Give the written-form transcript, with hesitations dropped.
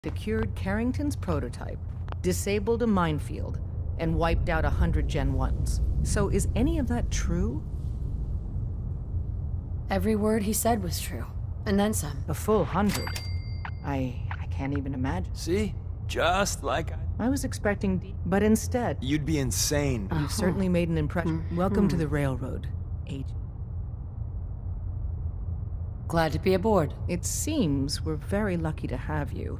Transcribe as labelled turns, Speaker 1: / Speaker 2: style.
Speaker 1: secured Carrington's prototype, disabled a minefield, and wiped out 100 Gen 1s. So is any of that true?
Speaker 2: Every word he said was true. And then some.
Speaker 1: A full 100. I can't even imagine.
Speaker 3: See? Just like
Speaker 1: I was expecting, but instead...
Speaker 3: You'd be insane.
Speaker 1: You've certainly made an impression. Welcome to the Railroad, Agent.
Speaker 2: Glad to be aboard.
Speaker 1: It seems we're very lucky to have you.